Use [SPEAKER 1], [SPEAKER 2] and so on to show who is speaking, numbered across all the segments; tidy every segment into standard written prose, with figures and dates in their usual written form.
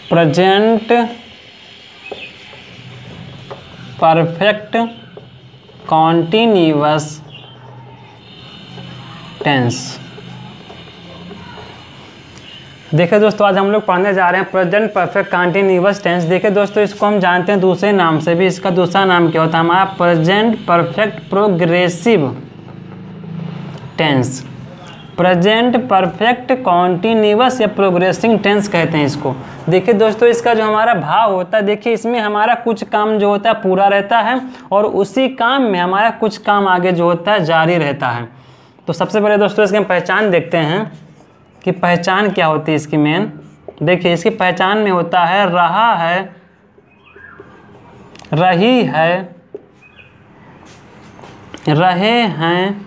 [SPEAKER 1] Present perfect continuous tense. देखिए दोस्तों, आज हम लोग पढ़ने जा रहे हैं प्रेजेंट परफेक्ट कॉन्टिन्यूअस टेंस। देखिए दोस्तों, इसको हम जानते हैं दूसरे नाम से भी। इसका दूसरा नाम क्या होता है? हमारा present perfect progressive tense. Present perfect continuous या प्रोग्रेसिंग टेंस कहते हैं इसको। देखिए दोस्तों, इसका जो हमारा भाव होता है, देखिए इसमें हमारा कुछ काम जो होता है पूरा रहता है और उसी काम में हमारा कुछ काम आगे जो होता है जारी रहता है। तो सबसे पहले दोस्तों इसकी हम पहचान देखते हैं कि पहचान क्या होती है इसकी मेन। देखिए इसकी पहचान में होता है रहा है, रही है, रहे हैं,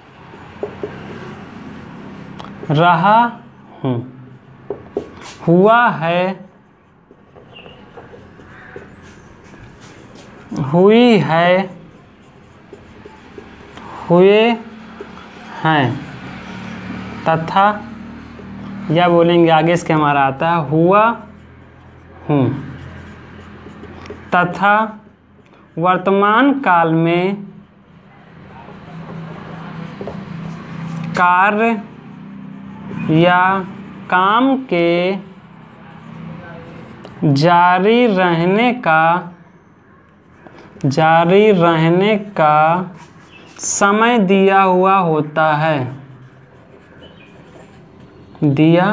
[SPEAKER 1] रहा हूँ, हुआ है, हुई है, हुए हैं, तथा या बोलेंगे आगे इसके हमारा आता है हुआ हूँ, तथा वर्तमान काल में कार्य या काम के जारी रहने का समय दिया हुआ होता है, दिया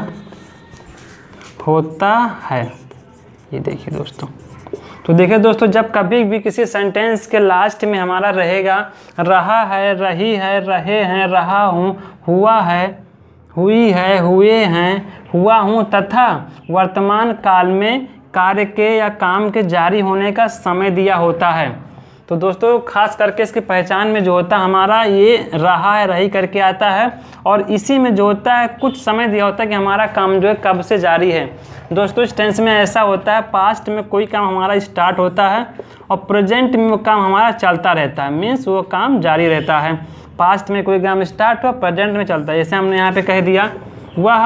[SPEAKER 1] होता है। ये देखिए दोस्तों, तो देखिए दोस्तों, जब कभी भी किसी सेंटेंस के लास्ट में हमारा रहेगा रहा है, रही है, रहे हैं, रहा हूँ, हुआ है, हुई है, हुए हैं, हुआ हूँ, तथा वर्तमान काल में कार्य के या काम के जारी होने का समय दिया होता है। तो दोस्तों खास करके इसकी पहचान में जो होता है हमारा ये रहा है, रही करके आता है और इसी में जो होता है कुछ समय दिया होता है कि हमारा काम जो है कब से जारी है। दोस्तों इस टेंस में ऐसा होता है, पास्ट में कोई काम हमारा स्टार्ट होता है और प्रेजेंट में वो काम हमारा चलता रहता है, मीन्स वो काम जारी रहता है। पास्ट में कोई काम स्टार्ट हुआ, प्रेजेंट में चलता है। जैसे हमने यहाँ पे कह दिया वह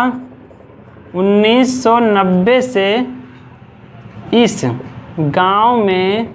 [SPEAKER 1] 1990 से इस गांव में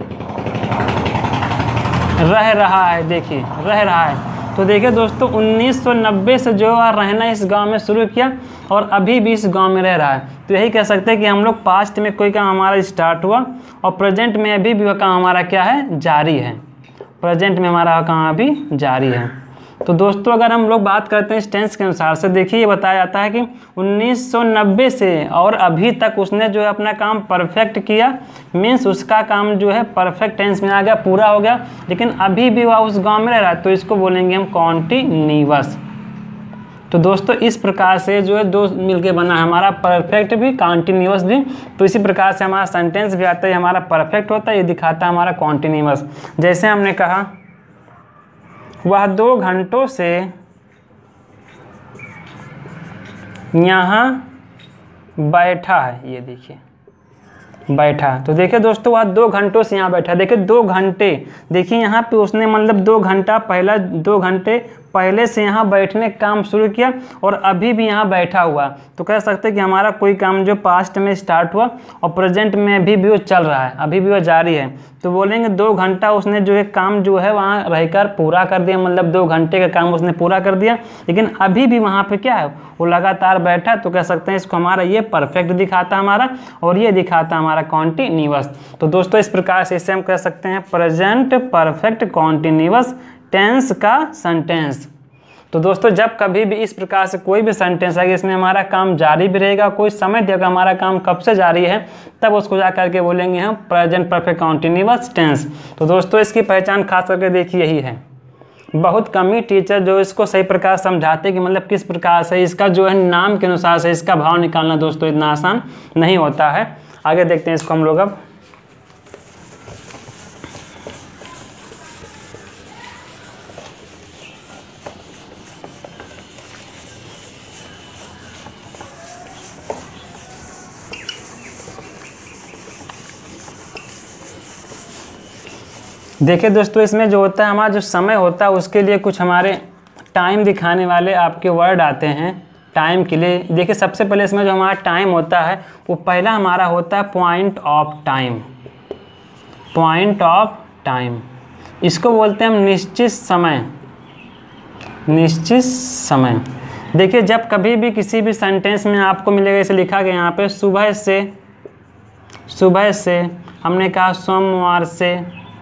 [SPEAKER 1] रह रहा है। देखिए रह रहा है, तो देखिए दोस्तों 1990 से जो रहना इस गांव में शुरू किया और अभी भी इस गांव में रह रहा है। तो यही कह सकते हैं कि हम लोग पास्ट में कोई काम हमारा स्टार्ट हुआ और प्रेजेंट में अभी भी वह काम हमारा क्या है? जारी है। प्रेजेंट में हमारा काम अभी जारी है। तो दोस्तों अगर हम लोग बात करते हैं इस टेंस के अनुसार से, देखिए ये बताया जाता है कि 1990 से और अभी तक उसने जो है अपना काम परफेक्ट किया, मीन्स उसका काम जो है परफेक्ट टेंस में आ गया, पूरा हो गया, लेकिन अभी भी वह उस गांव में रह रहा है, तो इसको बोलेंगे हम कॉन्टिन्यूअस। तो दोस्तों इस प्रकार से जो है दो मिलके बना है हमारा परफेक्ट भी कॉन्टिन्यूअस भी। तो इसी प्रकार से हमारा सेंटेंस भी आता है, हमारा परफेक्ट होता है, ये दिखाता है हमारा कॉन्टिन्यूअस। जैसे हमने कहा वह 2 घंटों से यहाँ बैठा है। ये देखिए बैठा, तो देखिए दोस्तों वह 2 घंटों से यहाँ बैठा। देखिए 2 घंटे, देखिए यहाँ पे उसने मतलब 2 घंटा पहला 2 घंटे पहले से यहाँ बैठने का काम शुरू किया और अभी भी यहाँ बैठा हुआ। तो कह सकते हैं कि हमारा कोई काम जो पास्ट में स्टार्ट हुआ और प्रेजेंट में अभी भी वो चल रहा है, अभी भी वो जारी है। तो बोलेंगे 2 घंटा उसने जो है काम जो है वहाँ रहकर पूरा कर दिया, मतलब 2 घंटे का काम उसने पूरा कर दिया, लेकिन अभी भी वहाँ पे क्या है? वो लगातार बैठा। तो कह सकते हैं इसको हमारा ये परफेक्ट दिखाता हमारा और ये दिखाता हमारा कॉन्टिन्यूअस। तो दोस्तों इस प्रकार से इसे हम कह सकते हैं प्रेजेंट परफेक्ट कॉन्टिन्यूअस टेंस का सेंटेंस। तो दोस्तों जब कभी भी इस प्रकार से कोई भी सेंटेंस है कि इसमें हमारा काम जारी भी रहेगा, कोई समय देगा हमारा काम कब से जारी है, तब उसको जा करके बोलेंगे हम प्रेजेंट परफेक्ट कॉन्टिन्यूअस टेंस। तो दोस्तों इसकी पहचान खास करके देखिए यही है। बहुत कम ही टीचर जो इसको सही प्रकार समझाते कि मतलब किस प्रकार से इसका जो है नाम के अनुसार से इसका भाव निकालना दोस्तों इतना आसान नहीं होता है। आगे देखते हैं इसको हम लोग अब। देखिए दोस्तों इसमें जो होता है हमारा जो समय होता है उसके लिए कुछ हमारे टाइम दिखाने वाले आपके वर्ड आते हैं। टाइम के लिए। देखिए सबसे पहले इसमें जो हमारा टाइम होता है वो पहला हमारा होता है point of time. Point of time इसको बोलते हैं हम निश्चित समय। निश्चित समय। देखिए जब कभी भी किसी भी सेंटेंस में आपको मिलेगा, इसे लिखा गया यहाँ पे सुबह से हमने कहा सोमवार से,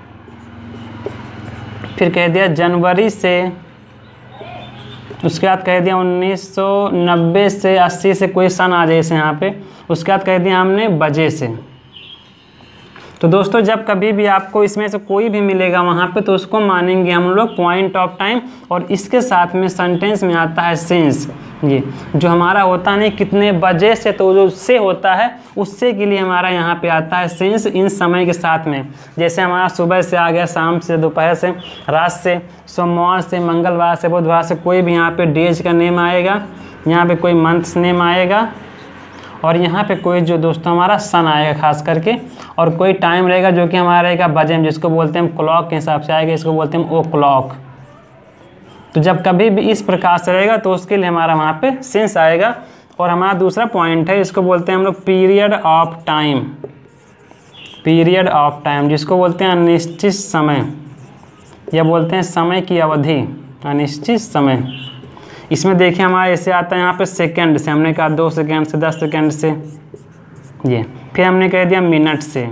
[SPEAKER 1] फिर कह दिया जनवरी से, उसके बाद कह दिया 1990 से 80 से कोई सन आ जाए इसे यहाँ पे, उसके बाद कह दिया हमने बजे से। तो दोस्तों जब कभी भी आपको इसमें से कोई भी मिलेगा वहाँ पे तो उसको मानेंगे हम लोग पॉइंट ऑफ टाइम, और इसके साथ में सेंटेंस में आता है सिंस। ये जो हमारा होता नहीं कितने बजे से, तो जो से होता है उससे के लिए हमारा यहाँ पे आता है सिंस इन समय के साथ में। जैसे हमारा सुबह से आ गया, शाम से, दोपहर से, रात से, सोमवार से, मंगलवार से, बुधवार से, कोई भी यहाँ पे डेज का नेम आएगा, यहाँ पे कोई मंथ्स नेम आएगा, और यहाँ पे कोई जो दोस्तों हमारा सन आएगा खास करके, और कोई टाइम रहेगा जो कि हमारा रहेगा बजे में, जिसको बोलते हैं हम क्लॉक के हिसाब से आएगा, इसको बोलते हैं ओ क्लॉक। तो जब कभी भी इस प्रकार से रहेगा तो उसके लिए हमारा वहाँ पे सेंस आएगा। और हमारा दूसरा पॉइंट है, इसको बोलते हैं हम लोग period of time. Period of time जिसको बोलते हैं अनिश्चित समय, या बोलते हैं समय की अवधि, अनिश्चित समय। इसमें देखिए हमारा ऐसे आता है यहाँ पे सेकंड से, हमने कहा 2 सेकंड से, 10 सेकंड से, ये फिर हमने कह दिया मिनट से,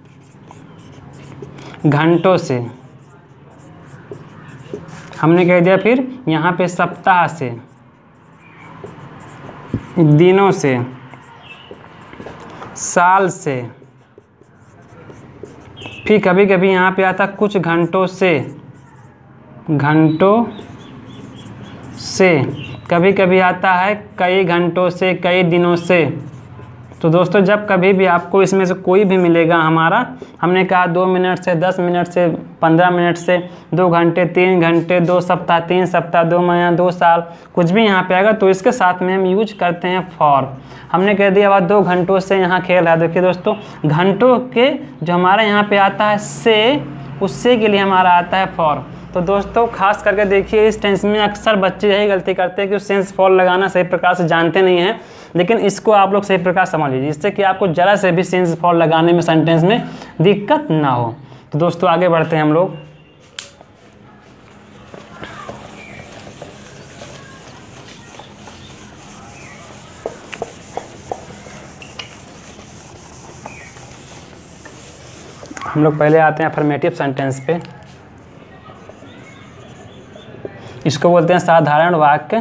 [SPEAKER 1] घंटों से, हमने कह दिया फिर यहाँ पे सप्ताह से, दिनों से, साल से, फिर कभी कभी यहाँ पे आता कुछ घंटों से, घंटों से, कभी कभी आता है कई घंटों से, कई दिनों से। तो दोस्तों जब कभी भी आपको इसमें से कोई भी मिलेगा हमारा, हमने कहा 2 मिनट से, 10 मिनट से, 15 मिनट से, 2 घंटे, 3 घंटे, 2 सप्ताह, 3 सप्ताह, 2 महीना, 2 साल, कुछ भी यहाँ पे आएगा तो इसके साथ में हम यूज करते हैं फॉर। हमने कह दिया अब 2 घंटों से यहाँ खेल है। देखिए दोस्तों घंटों के जो हमारा यहाँ पे आता है से, उससे के लिए हमारा आता है फॉर। तो दोस्तों खास करके देखिए इस टेंस में अक्सर बच्चे यही गलती करते हैं कि सेंस फॉर लगाना सही प्रकार से जानते नहीं हैं, लेकिन इसको आप लोग सही प्रकार समझ लीजिए, जिससे कि आपको ज़रा से भी सेंस फॉर लगाने में सेंटेंस में दिक्कत ना हो। तो दोस्तों आगे बढ़ते हैं हम लोग। हम लोग पहले आते हैं अफर्मेटिव सेंटेंस पे। इसको बोलते हैं साधारण वाक्य।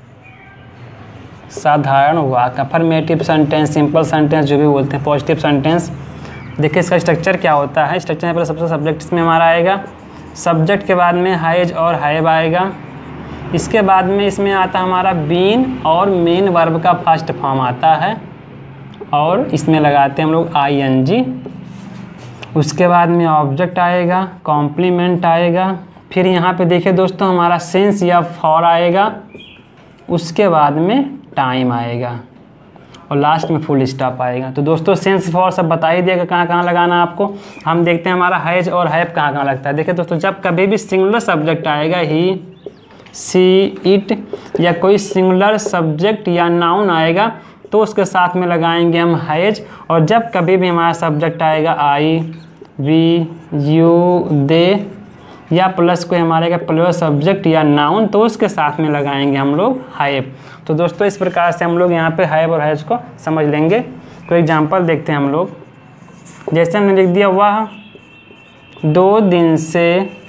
[SPEAKER 1] साधारण वाक्य, अफर्मेटिव सेंटेंस, सिंपल सेंटेंस, जो भी बोलते हैं, पॉजिटिव सेंटेंस। देखिए इसका स्ट्रक्चर क्या होता है। स्ट्रक्चर पर सबसे सब्जेक्ट इसमें हमारा आएगा, सब्जेक्ट के बाद में हैज और हैव आएगा, इसके बाद में इसमें आता हमारा बीन और मेन वर्ब का फर्स्ट फॉर्म आता है, और इसमें लगाते हैं हम लोग ING। उसके बाद में ऑब्जेक्ट आएगा, कॉम्प्लीमेंट आएगा, फिर यहाँ पे देखिए दोस्तों हमारा सेंस या फॉर आएगा, उसके बाद में टाइम आएगा, और लास्ट में फुल स्टॉप आएगा। तो दोस्तों सेंस फॉर सब बता ही दिया कहाँ कहाँ लगाना आपको। हम देखते हैं हमारा हैज और हैव कहाँ कहाँ लगता है। देखिए दोस्तों जब कभी भी सिंगुलर सब्जेक्ट आएगा, ही, सी, इट, या कोई सिंगुलर सब्जेक्ट या नाउन आएगा तो उसके साथ में लगाएंगे हम हैज। और जब कभी भी हमारा सब्जेक्ट आएगा आई, वी, यू, दे, या प्लस कोई हमारे का प्लस सब्जेक्ट या नाउन, तो उसके साथ में लगाएंगे हम लोग हैव। तो दोस्तों इस प्रकार से हम लोग यहाँ पे हैव और हैज को समझ लेंगे। तो एग्जांपल देखते हैं हम लोग। जैसे हमने लिख दिया वह 2 दिन से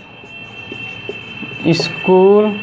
[SPEAKER 1] स्कूल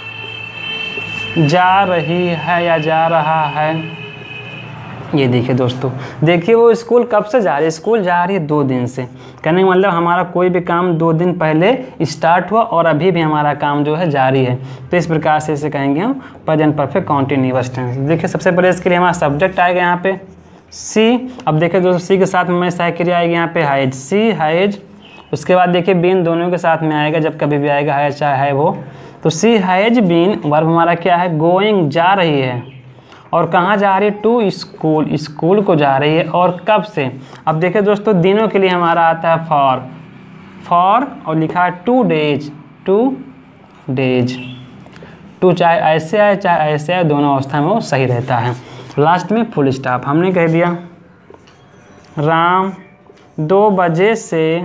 [SPEAKER 1] जा रही है या जा रहा है। ये देखिए दोस्तों, देखिए वो स्कूल कब से जा रही है, स्कूल जा रही है 2 दिन से। कहने का मतलब हमारा कोई भी काम 2 दिन पहले स्टार्ट हुआ और अभी भी हमारा काम जो है जारी है। तो इस प्रकार से इसे कहेंगे हम प्रेजेंट परफेक्ट कॉन्टिन्यूअस टेंस। देखिए सबसे पहले इसके लिए हमारा सब्जेक्ट आएगा यहाँ पे सी। अब देखिए दोस्तों सी के साथ में सहायक क्रिया आएगी यहाँ पे हैज, सी हैज। उसके बाद देखिए बीन दोनों के साथ में आएगा, जब कभी भी आएगा हैज चाहे है वो। तो सी हैज बीन, वर्ब हमारा क्या है, गोइंग, जा रही है। और कहाँ जा रही है, टू स्कूल, स्कूल को जा रही है। और कब से, अब देखिए दोस्तों दिनों के लिए हमारा आता है फॉर, फॉर और लिखा है 2 डेज, 2 डेज, टू चाहे ऐसे आए चाहे ऐसे आए, दोनों अवस्था में वो सही रहता है। लास्ट में फुल स्टॉप। हमने कह दिया राम 2 बजे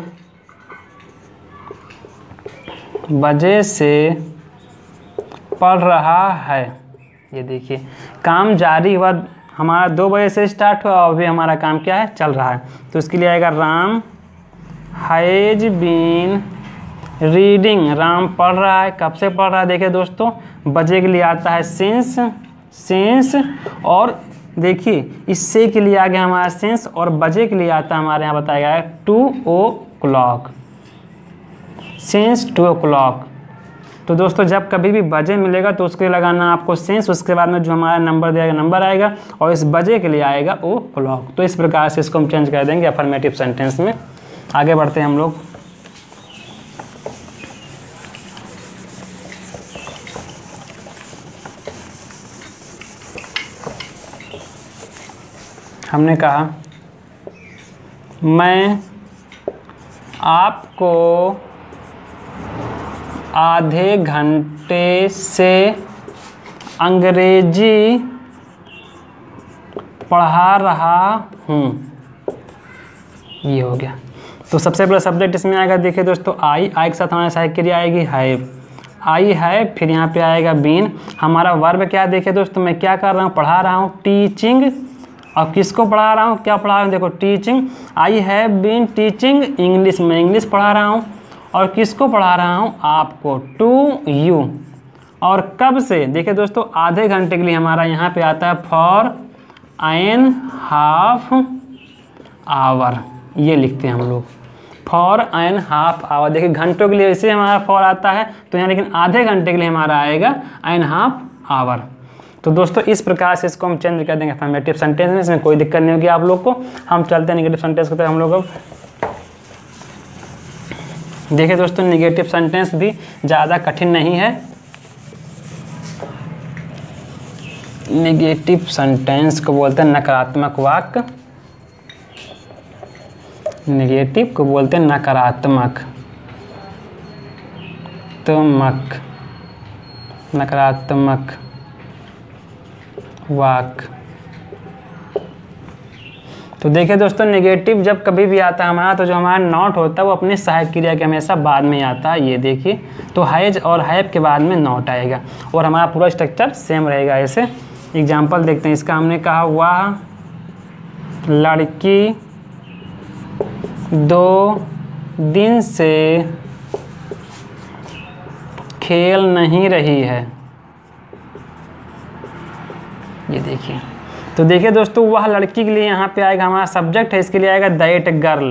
[SPEAKER 1] से पढ़ रहा है। ये देखिए काम जारी हुआ, हमारा 2 बजे से स्टार्ट हुआ और अभी हमारा काम क्या है, चल रहा है। तो इसके लिए आएगा Ram has been reading. Ram पढ़ रहा है, कब से पढ़ रहा है, देखिए दोस्तों बजे के लिए आता है सिंस और देखिए इससे के लिए आ गया हमारा सिंस, और बजे के लिए आता है हमारे यहाँ बताया गया है 2 o'clock, सिंस 2 o'clock। तो दोस्तों जब कभी भी बजे मिलेगा तो उसके लिए लगाना आपको सिंस, उसके बाद में जो हमारा नंबर दिया गया नंबर आएगा और इस बजे के लिए आएगा o'clock। तो इस प्रकार से इसको हम चेंज कर देंगे अफर्मेटिव सेंटेंस में। आगे बढ़ते हैं हम लोग। हमने कहा मैं आपको आधे घंटे से अंग्रेजी पढ़ा रहा हूँ। ये हो गया। तो सबसे पहला सब्जेक्ट इसमें आएगा, देखिए दोस्तों आई के साथ हमारे सहायक क्रिया आएगी हैव। आई है, फिर यहाँ पे आएगा बीन। हमारा वर्ब क्या है, देखिए दोस्तों मैं क्या कर रहा हूँ, पढ़ा रहा हूँ टीचिंग। और किसको पढ़ा रहा हूँ, क्या पढ़ा रहा हूँ, देखो teaching. I have been teaching English, मैं इंग्लिश पढ़ा रहा हूँ। और किसको पढ़ा रहा हूँ, आपको, टू यू। और कब से, देखिए दोस्तों आधे घंटे के लिए हमारा यहाँ पे आता है फॉर एन हाफ आवर। ये लिखते हैं हम लोग फॉर एन हाफ आवर। देखिए घंटों के लिए ऐसे हमारा फॉर आता है, तो यहाँ लेकिन आधे घंटे के लिए हमारा आएगा एन हाफ आवर। तो दोस्तों इस प्रकार से इसको हम चेंज कर देंगे अफर्मेटिव सेंटेंस में, इसमें कोई दिक्कत नहीं होगी आप लोग को। हम चलते हैं नेगेटिव सेंटेंस की तरफ हम लोग अब। देखिए दोस्तों नेगेटिव सेंटेंस भी ज़्यादा कठिन नहीं है। नेगेटिव सेंटेंस को बोलते हैं नकारात्मक वाक्य। नेगेटिव को बोलते हैं नकारात्मक वाक्य। तो देखिए दोस्तों नेगेटिव जब कभी भी आता है हमारा, तो जो हमारा नॉट होता है वो अपने सहायक क्रिया के हमेशा बाद में आता है। ये देखिए तो हैज और हैव के बाद में नॉट आएगा और हमारा पूरा स्ट्रक्चर सेम रहेगा। ऐसे एग्जाम्पल देखते हैं इसका। हमने कहा वह लड़की 2 दिन से खेल नहीं रही है। ये देखिए, तो देखिए दोस्तों वह लड़की के लिए यहाँ पे आएगा हमारा सब्जेक्ट है, इसके लिए आएगा दैट गर्ल।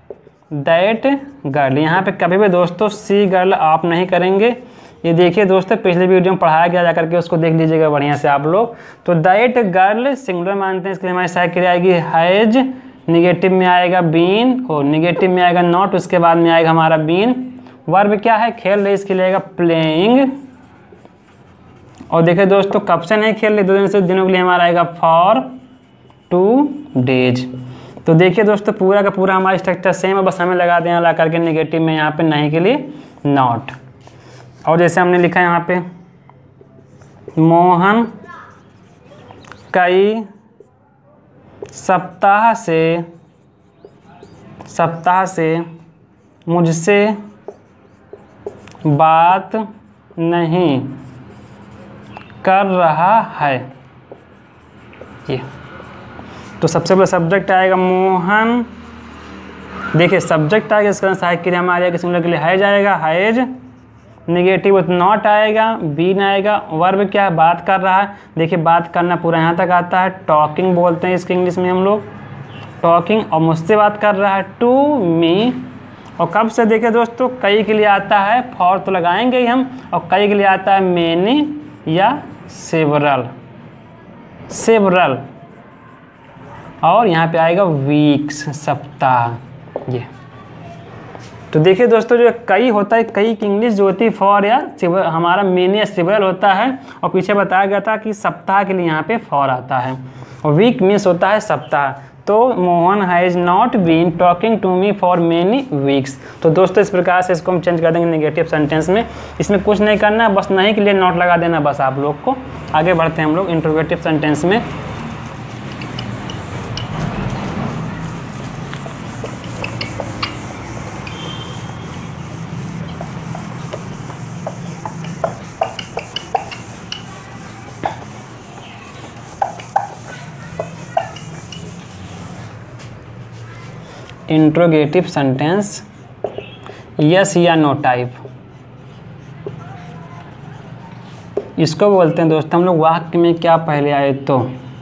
[SPEAKER 1] यहाँ पे कभी भी दोस्तों सी गर्ल आप नहीं करेंगे। ये देखिए दोस्तों पिछले वीडियो में पढ़ाया गया, जाकर के उसको देख लीजिएगा बढ़िया से आप लोग। तो दैट गर्ल सिंगुलर मानते हैं, इसके लिए हमारी सहायक क्रिया आएगी हैज। निगेटिव में आएगा बीन और निगेटिव में आएगा नॉट, उसके बाद में आएगा हमारा बीन। वर्ब क्या है, खेल रही, इसके लिए आएगा प्लेइंग। और देखिए दोस्तों कब से नहीं खेल रहे, 2 दिन से, दिनों के लिए हमारा आएगा फॉर 2 days। तो देखिए दोस्तों पूरा का पूरा हमारा स्ट्रक्चर सेम है, बस हमें लगा दें ला करके नेगेटिव में यहाँ पे नहीं के लिए नॉट। और जैसे हमने लिखा है यहाँ पे मोहन कई सप्ताह से मुझसे बात नहीं कर रहा है। ये तो सबसे पहले सब्जेक्ट आएगा मोहन। देखिए सब्जेक्ट आएगा, इसका सहायक क्रिया में आ जाएगा, सिंगुलर के लिए हैज आएगा हैज। निगेटिव नॉट आएगा, बीन आएगा। वर्ब क्या है, बात कर रहा है। देखिए बात करना पूरा यहाँ तक आता है, टॉकिंग बोलते हैं इसके इंग्लिश में हम लोग, टॉकिंग। और मुझसे बात कर रहा है टू मी। और कब से, देखिए दोस्तों कई के लिए आता है फॉर तो लगाएंगे ही हम, और कई के लिए आता है मेनी या सेवरल। और यहाँ पे आएगा वीक्स, सप्ताह। ये तो देखिए दोस्तों जो कई होता है, कई की इंग्लिश जो होती है फॉर या हमारा मेनी या सेवरल होता है। और पीछे बताया गया था कि सप्ताह के लिए यहाँ पे फॉर आता है, और वीक मीन्स होता है सप्ताह। तो Mohan has not been talking to me for many weeks. तो दोस्तों इस प्रकार से इसको हम चेंज कर देंगे नेगेटिव सेंटेंस में। इसमें कुछ नहीं करना, बस नहीं के लिए नॉट लगा देना बस आप लोग को। आगे बढ़ते हैं हम लोग इंट्रोगेटिव सेंटेंस में। इंट्रोगेटिव सेंटेंस यस या नो टाइप, इसको बोलते हैं दोस्तों हम लोग वाक्य में क्या पहले आए तो।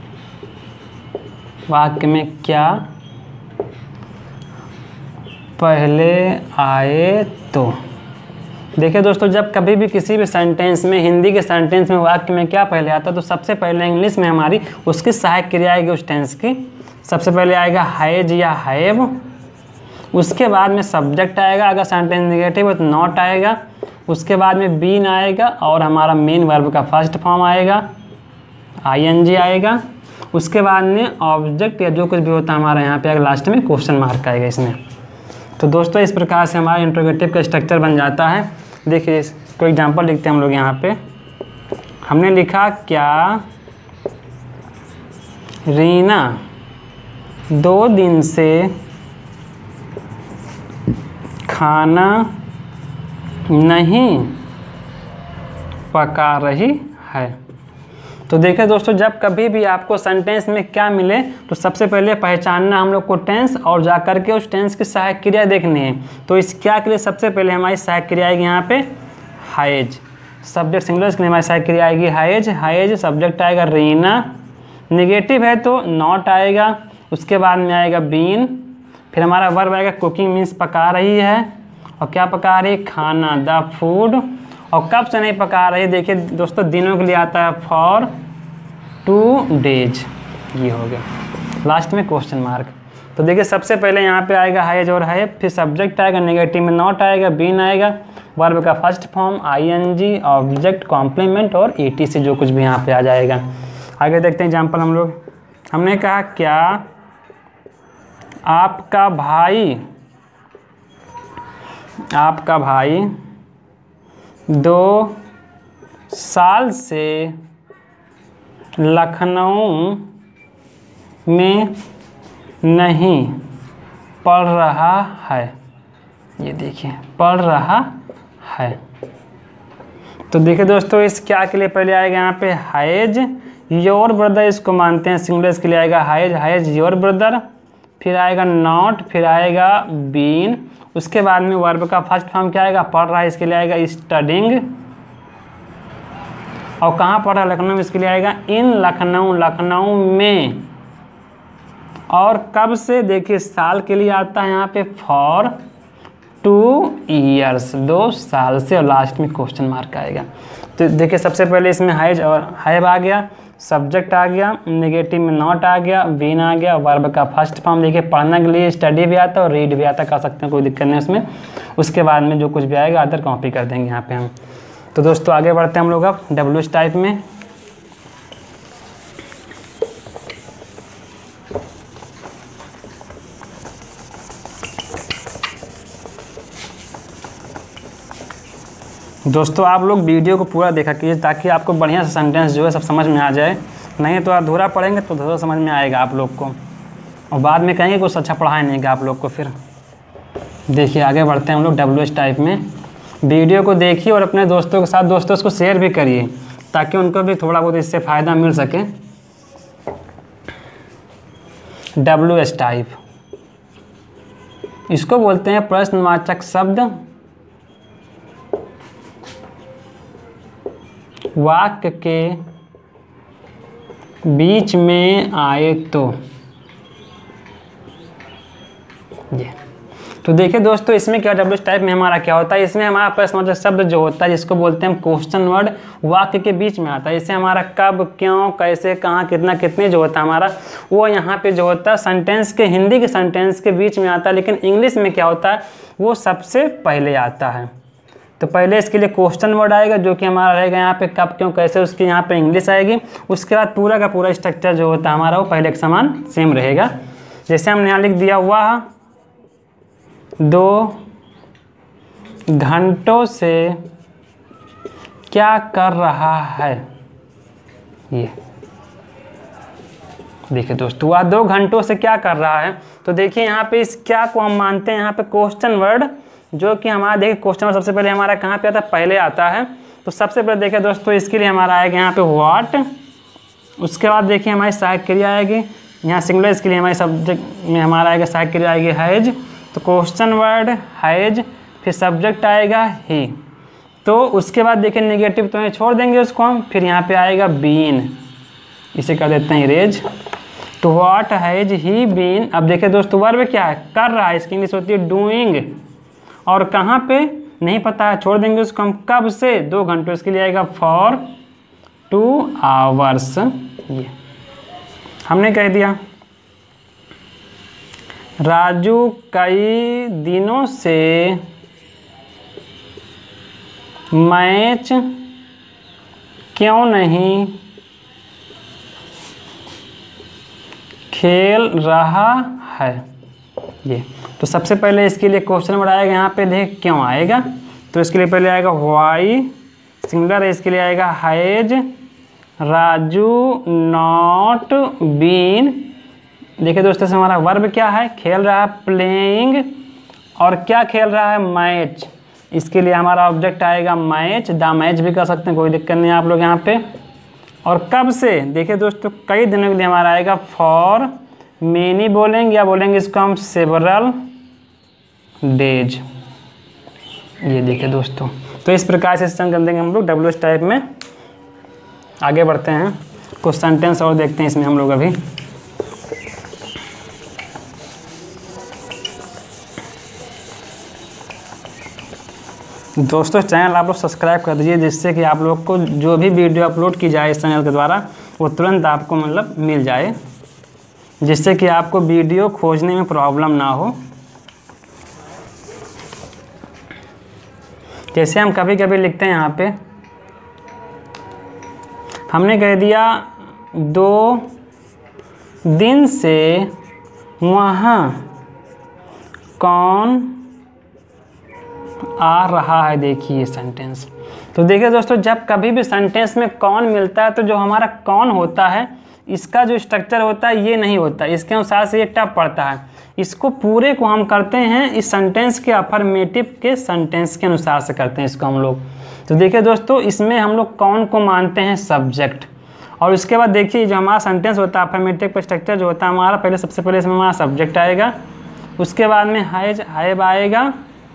[SPEAKER 1] वाक्य में क्या पहले आए तो। देखिए दोस्तों, जब कभी भी किसी भी सेंटेंस में, हिंदी के सेंटेंस में वाक्य में क्या पहले आता है तो सबसे पहले इंग्लिश में हमारी उसकी सहायक क्रिया आएगी उस टेंस की। सबसे पहले आएगा हैज या हैव, उसके बाद में सब्जेक्ट आएगा, अगर सेंटेंस नेगेटिव है तो नॉट आएगा, उसके बाद में बीन आएगा और हमारा मेन वर्ब का फर्स्ट फॉर्म आएगा आईएनजी आएगा, उसके बाद में ऑब्जेक्ट या जो कुछ भी होता है हमारा यहाँ पे लास्ट में क्वेश्चन मार्क आएगा इसमें। तो दोस्तों इस प्रकार से हमारा इंट्रोगेटिव का स्ट्रक्चर बन जाता है। देखिए कोई एग्जांपल लिखते हैं हम लोग यहाँ पे। हमने लिखा क्या रीना 2 दिन से खाना नहीं पका रही है। तो देखिए दोस्तों, जब कभी भी आपको सेंटेंस में क्या मिले तो सबसे पहले पहचानना हम लोग को टेंस, और जा करके उस टेंस की सहायक क्रिया देखनी है। तो इस क्या के लिए सबसे पहले हमारी सहायक क्रिया आएगी यहाँ पे हैज, सब्जेक्ट सिंगुलर के लिए हमारी सहायक क्रिया आएगी हैज। हैज सब्जेक्ट आएगा रीना, नेगेटिव है तो नॉट आएगा, उसके बाद में आएगा बीन, फिर हमारा वर्ब आएगा कुकिंग मीन्स पका रही है, और क्या पका रही है खाना द फूड, और कब से नहीं पका रही देखिए दोस्तों दिनों के लिए आता है फॉर 2 डेज, ये हो गया, लास्ट में क्वेश्चन मार्क। तो देखिए सबसे पहले यहाँ पे आएगा हैज और है, फिर सब्जेक्ट आएगा, नेगेटिव में नॉट आएगा, बीन आएगा, वर्ब का first form ING, object complement और ईटीसी जो कुछ भी यहाँ पे आ जाएगा। आगे देखते हैं एग्जाम्पल हम लोग। हमने कहा क्या आपका भाई 2 साल से लखनऊ में नहीं पढ़ रहा है। ये देखिए पढ़ रहा है। तो देखिए दोस्तों इस क्या के लिए पहले आएगा यहाँ पे हैज योर ब्रदर, इसको मानते हैं सिंगुलर, इसके लिए आएगा हैज योर ब्रदर, फिर आएगा नॉट, फिर आएगा बीन, उसके बाद में वर्ब का फर्स्ट फॉर्म क्या आएगा पढ़ रहा है, इसके लिए आएगा स्टडिंग, और कहाँ पढ़ रहा है लखनऊ में, इसके लिए आएगा इन लखनऊ, लखनऊ में, और कब से देखिए साल के लिए आता है यहाँ पे फॉर 2 ईयर्स, 2 साल से, और लास्ट में क्वेश्चन मार्क आएगा। तो देखिए सबसे पहले इसमें हैज और हैव आ गया, सब्जेक्ट आ गया, नेगेटिव में नॉट आ गया, बीन आ गया, वर्ब का फर्स्ट फॉर्म देखिए पढ़ने के लिए स्टडी भी आता है और रीड भी आता है, कर सकते हैं कोई दिक्कत नहीं उसमें। उसके बाद में जो कुछ भी आएगा अदर कॉपी कर देंगे यहाँ पे हम। तो दोस्तों आगे बढ़ते हैं हम लोग अब डब्ल्यूएच टाइप में। दोस्तों आप लोग वीडियो को पूरा देखा कीजिए ताकि आपको बढ़िया से सेंटेंस जो है सब समझ में आ जाए, नहीं तो अधूरा पढ़ेंगे तो अधूरा समझ में आएगा आप लोग को, और बाद में कहेंगे कुछ अच्छा पढ़ाया नहीं गया आप लोग को फिर। देखिए आगे बढ़ते हैं हम लोग डब्ल्यूएच टाइप में। वीडियो को देखिए और अपने दोस्तों के साथ दोस्तों को शेयर भी करिए ताकि उनको भी थोड़ा बहुत इससे फ़ायदा मिल सके। डब्ल्यूएच टाइप, इसको बोलते हैं प्रश्नवाचक शब्द वाक्य के बीच में आए तो। ये तो देखिए दोस्तों इसमें क्या डब्ल्यूएच टाइप में हमारा क्या होता है, इसमें हमारा प्रश्नवाचक शब्द जो होता है जिसको बोलते हैं हम क्वेश्चन वर्ड, वाक्य के बीच में आता है। इससे हमारा कब, क्यों, कैसे, कहाँ, कितना, कितने जो होता है हमारा वो यहाँ पे जो होता है सेंटेंस के, हिंदी के सेंटेंस के बीच में आता है, लेकिन इंग्लिश में क्या होता है वो सबसे पहले आता है। तो पहले इसके लिए क्वेश्चन वर्ड आएगा जो कि हमारा रहेगा यहाँ पे कब, क्यों, कैसे, उसकी यहाँ पे इंग्लिश आएगी। उसके बाद पूरा का पूरा स्ट्रक्चर जो होता है हमारा वो पहले के समान सेम रहेगा। जैसे हमने यहाँ लिख दिया वह 2 घंटों से क्या कर रहा है। ये देखिए दोस्तों, वह 2 घंटों से क्या कर रहा है। तो देखिए यहाँ पे इस क्या को हम मानते हैं यहाँ पे क्वेश्चन वर्ड, जो कि हमारा देखिए क्वेश्चन वर्ड सबसे पहले हमारा कहाँ पे आता है, पहले आता है। तो सबसे पहले देखिए दोस्तों, इसके लिए हमारा आएगा यहाँ पे व्हाट, उसके बाद देखिए हमारी सहायक क्रिया आएगी यहाँ सिंगुलर, इसके लिए हमारे सब्जेक्ट में हमारा आएगा सहायक क्रिया आएगी हैज। तो क्वेश्चन वर्ड हैज, फिर सब्जेक्ट आएगा ही। तो उसके बाद देखिए नेगेटिव तो छोड़ देंगे उसको हम, फिर यहाँ पे आएगा बीन, इसे कर देते हैं इरेज। तो व्हाट हैज ही बीन, अब देखिए दोस्तों वर्ब क्या है, कर रहा है, इसकी इंग्लिश होती है डूइंग, और कहाँ पे नहीं पता है, छोड़ देंगे उसको हम, कब से 2 घंटों, इसके लिए आएगा फॉर 2 आवर्स। ये हमने कह दिया राजू कई दिनों से मैच क्यों नहीं खेल रहा है। ये तो सबसे पहले इसके लिए क्वेश्चन वर्ड आएगा यहाँ पे, देख क्यों आएगा, तो इसके लिए पहले आएगा व्हाई, सिंगुलर है, इसके लिए आएगा हैज राजू नॉट बीन। देखिए दोस्तों से हमारा वर्ब क्या है, खेल रहा है प्लेइंग, और क्या खेल रहा है, मैच, इसके लिए हमारा ऑब्जेक्ट आएगा मैच, द मैच भी कर सकते हैं, कोई दिक्कत नहीं आप लोग यहाँ पे। और कब से, देखिए दोस्तों कई दिनों के लिए हमारा आएगा फॉर मेनी बोलेंगे, या बोलेंगे इसको हम सेवरल डेज। ये देखिए दोस्तों, तो इस प्रकार से सिस्टम कर देंगे हम लोग WH टाइप में। आगे बढ़ते हैं, कुछ सेंटेंस और देखते हैं इसमें हम लोग अभी। दोस्तों चैनल आप लोग सब्सक्राइब कर दीजिए, जिससे कि आप लोग को जो भी वीडियो अपलोड की जाए इस चैनल के द्वारा वो तुरंत आपको मतलब मिल जाए, जिससे कि आपको वीडियो खोजने में प्रॉब्लम ना हो। जैसे हम कभी कभी लिखते हैं यहाँ पे, हमने कह दिया 2 दिन से वहाँ कौन आ रहा है। देखिए ये सेंटेंस, तो देखिए दोस्तों जब कभी भी सेंटेंस में कौन मिलता है तो जो हमारा कौन होता है इसका जो स्ट्रक्चर होता है ये नहीं होता, इसके अनुसार से ये टफ पड़ता है। इसको पूरे को हम करते हैं इस सेंटेंस के अफर्मेटिव के सेंटेंस के अनुसार से करते हैं इसको हम लोग। तो देखिए दोस्तों इसमें हम लोग कौन को मानते हैं सब्जेक्ट, और उसके बाद देखिए जो हमारा सेंटेंस होता है अफर्मेटिव का स्ट्रक्चर जो होता है हमारा, पहले सबसे पहले इसमें हमारा सब्जेक्ट आएगा, उसके बाद में हैव आएगा,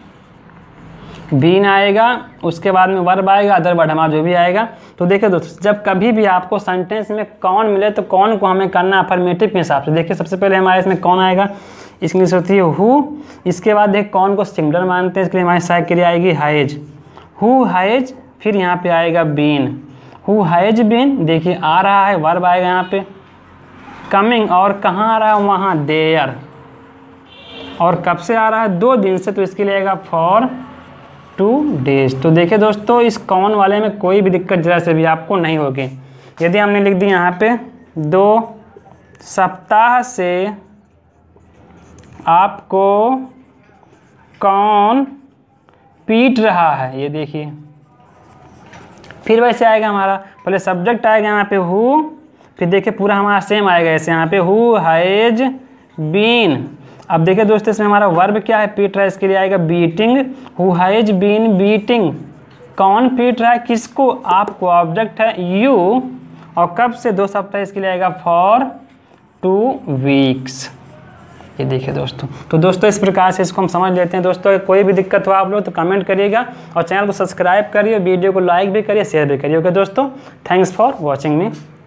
[SPEAKER 1] बीन आएगा, उसके बाद में वर्ब आएगा, अदर वर्ड हमारा जो भी आएगा। तो देखिए दोस्तों जब कभी भी आपको सेंटेंस में कौन मिले तो कौन को हमें करना अफर्मेटिव के हिसाब से। देखिए सबसे पहले हमारे इसमें कौन आएगा, इसकी इंग्लिश होती है हु, इसके बाद देखिए कौन को सिंगुलर मानते हैं, इसके लिए हमारी सहायक क्रिया आएगी हैज, हु हैज, फिर यहाँ पे आएगा बीन, हु हैज बीन, देखिए आ रहा है, वर्ब आएगा यहाँ पे, कमिंग, और कहाँ आ रहा है वहाँ देयर, और कब से आ रहा है 2 दिन से, तो इसके लिए आएगा फॉर 2 days। तो देखिए दोस्तों इस कौन वाले में कोई भी दिक्कत जरा से भी आपको नहीं होगी। यदि हमने लिख दिया यहाँ पे 2 सप्ताह से आपको कौन पीट रहा है, ये देखिए, फिर वैसे आएगा हमारा, पहले सब्जेक्ट आएगा यहाँ पे हु, फिर देखिए पूरा हमारा सेम आएगा ऐसे यहाँ पे हु हैज बीन। अब देखिए दोस्तों इसमें हमारा वर्ब क्या है, पीट रहा है, इसके लिए आएगा beating, who has been beating, कौन पीट रहा है किसको, आपको, ऑब्जेक्ट है यू, और कब से 2 सप्ताह, इसके लिए आएगा फॉर 2 weeks। ये देखिए दोस्तों, तो दोस्तों इस प्रकार से इसको हम समझ लेते हैं। दोस्तों कोई भी दिक्कत हो आप लोग तो कमेंट करिएगा, और चैनल को सब्सक्राइब करिए, वीडियो को लाइक भी करिए, शेयर भी करिए। ओके दोस्तों, थैंक्स फॉर वॉचिंग मी।